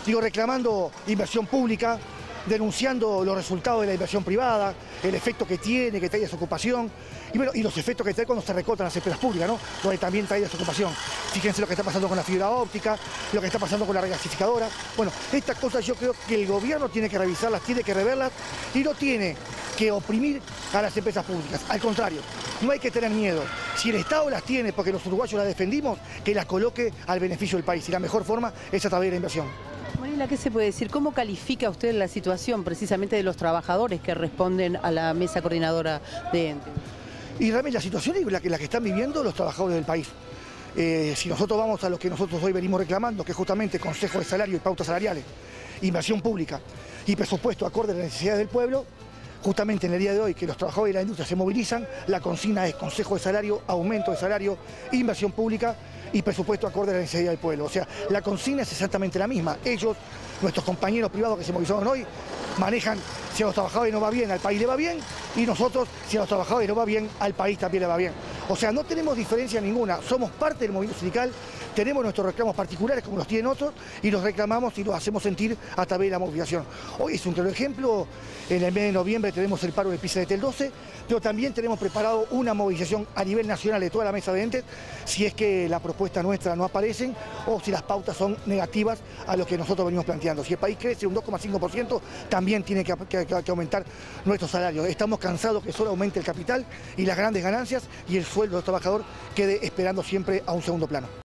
Digo, reclamando inversión pública, denunciando los resultados de la inversión privada, el efecto que tiene, que trae desocupación, y bueno, y los efectos que trae cuando se recortan las empresas públicas, ¿no? Donde también trae desocupación. Fíjense lo que está pasando con la fibra óptica, lo que está pasando con la regasificadora. Bueno, estas cosas yo creo que el gobierno tiene que revisarlas, tiene que reverlas, y no tiene que oprimir a las empresas públicas. Al contrario, no hay que tener miedo. Si el Estado las tiene, porque los uruguayos las defendimos, que las coloque al beneficio del país. Y la mejor forma es a través de la inversión. Mariela, ¿qué se puede decir? ¿Cómo califica usted la situación precisamente de los trabajadores que responden a la mesa coordinadora de ente? Y realmente la situación es la que están viviendo los trabajadores del país. Si nosotros vamos a lo que nosotros hoy venimos reclamando, que es justamente Consejo de Salario y Pautas Salariales, inversión pública y presupuesto acorde a las necesidades del pueblo, justamente en el día de hoy que los trabajadores de la industria se movilizan, la consigna es Consejo de Salario, aumento de salario, inversión pública y presupuesto acorde a la necesidad del pueblo. O sea, la consigna es exactamente la misma. Ellos, nuestros compañeros privados que se movilizaron hoy, manejan si a los trabajadores no va bien, al país le va bien, y nosotros, si a los trabajadores no va bien, al país también le va bien. O sea, no tenemos diferencia ninguna, somos parte del movimiento sindical, tenemos nuestros reclamos particulares como los tienen otros, y los reclamamos y los hacemos sentir a través de la movilización. Hoy es un claro ejemplo, en el mes de noviembre tenemos el paro de PISA el 12, pero también tenemos preparado una movilización a nivel nacional de toda la mesa de entes, si es que la propuesta nuestra no aparecen o si las pautas son negativas a lo que nosotros venimos planteando. Si el país crece un 2,5%, también tiene que aumentar nuestros salarios. Estamos cansados que solo aumente el capital y las grandes ganancias y el sueldo del trabajador quede esperando siempre a un segundo plano.